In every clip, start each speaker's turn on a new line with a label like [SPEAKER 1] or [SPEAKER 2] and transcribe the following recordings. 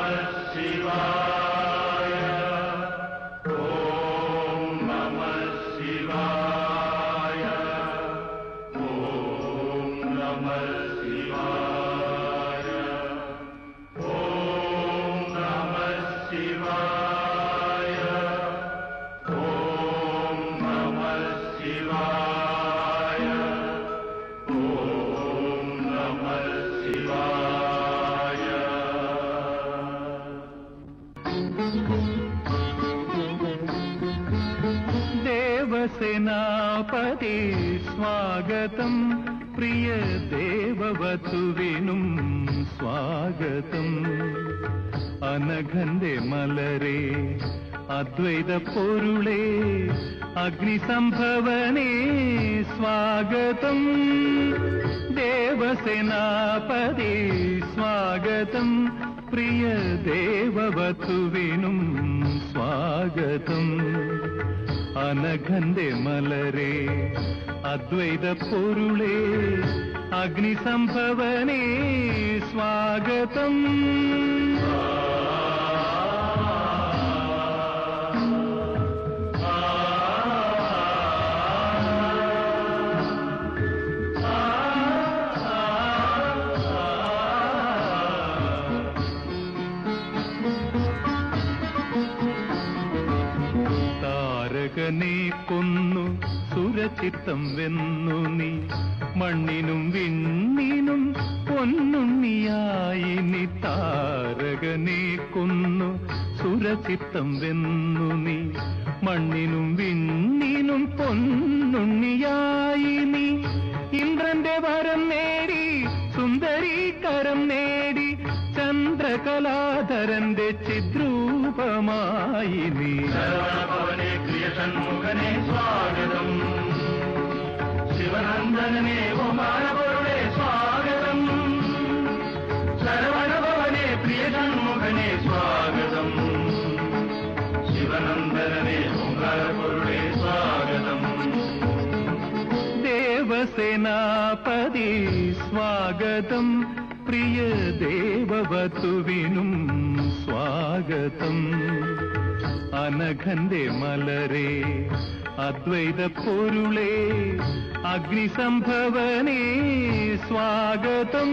[SPEAKER 1] देवसेनापति स्वागतम् प्रिय देववधुविनुं स्वागतम् अनघन्ते मलरे अद्वैत पोरुळे अग्निसंभवने स्वागतम् देवसेनापति स्वागतम् प्रिय देववधुविनुं स्वागतम् अनघन्ते मलरे अद्वैत पोरुळे अग्निसंभवने स्वागतम् താരകനെ കൊന്നു സുരചിത്തം വെന്നു നീ മണ്ണിനും വിണ്ണിനും പൊന്നുണ്ണിയായി നീ താരകനെ കൊന്നു സുരചിത്തം വെന്നു നീ മണ്ണിനും വിണ്ണിനും പൊന്നുണ്ണിയായി നീ ഇന്ദ്രന്റെ വരം നേടി സുന്ദരീ കരം നേടി ചന്ദ്രകലാധരന്റെ ചിദ്രൂപമായി നീ
[SPEAKER 2] ശരവണഭവനെ പ്രിയ ഷൺമുഖനെ സ്വാഗതം ശിവനന്ദനനെ ഓമാനപൊരുളെ സ്വാഗതം ശരവണഭവനെ പ്രിയ ഷൺമുഖനെ സ്വാഗതം ശിവനന്ദനനെ ഓമാനപൊരുളെ സ്വാഗതം
[SPEAKER 1] ദേവസേനാപതി സ്വാഗതം പ്രിയ ദേവവധുവിനും സ്വാഗതം അനഘന്തെ മലരെ അദ്വൈത പൊരുളെ അഗ്നിസംഭവനെ സ്വാഗതം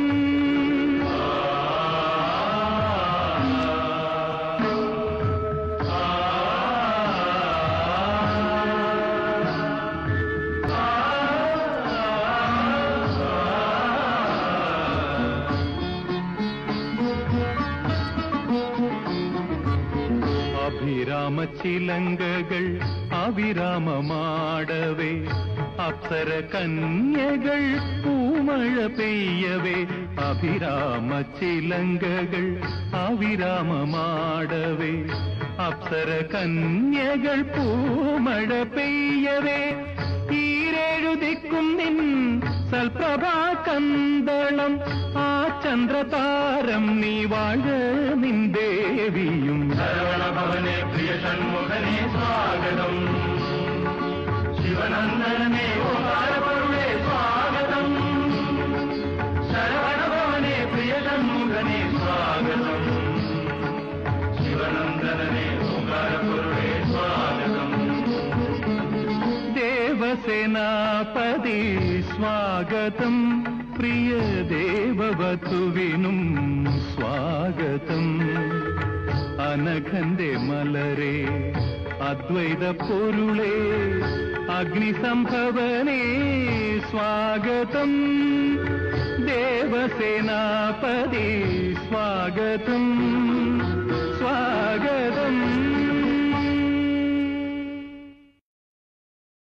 [SPEAKER 1] അഭിരാമചിലങ്കകൾ അവിരാമമാടവേ അപ്സര കന്യകൾ പൂമഴ പെയ്യവേ അഭിരാമചിലങ്കകൾ അവിരാമമാടവേ അപ്സര കന്യകൾ പൂമഴ പെയ്യവേ ഈരേഴുദിക്കും നിൻ സൽപ്രഭാ കന്തളം ആ ചന്ദ്രതാരം നീ വാഴ നിൻ ദേവിയും
[SPEAKER 2] ശരവണഭവനെ പ്രിയ ഷൺമുഖനെ സ്വാഗതം ശിവനന്ദനനെ ഓമാനപൊരുളെ സ്വാഗതം ശരവണഭവനെ പ്രിയ ഷൺമുഖനെ സ്വാഗതം ശിവനന്ദനനെ ഓമാനപൊരുളെ സ്വാഗതം
[SPEAKER 1] ദേവസേനാപതി സ്വാഗതം പ്രിയ ദേവവധുവിനും സ്വാഗതം അനഘന്തെ മലരെ അദ്വൈത പൊരുളെ അഗ്നിസംഭവനെ സ്വാഗതം ദേവസേനാപതി സ്വാഗതം